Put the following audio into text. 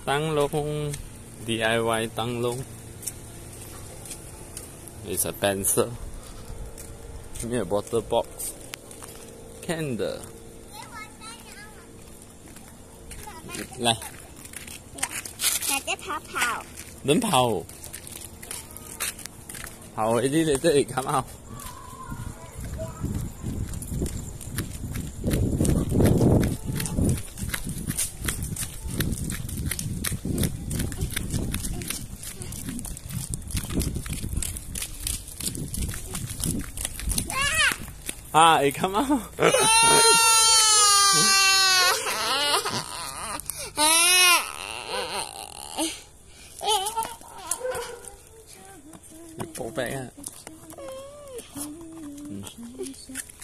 灯笼 DIY 灯笼 It's a pencil. Give me a bottle box. Candle. 来， 大家跑。 轮跑。跑一啲你这里come out。Hi, come on. 你宝贝啊！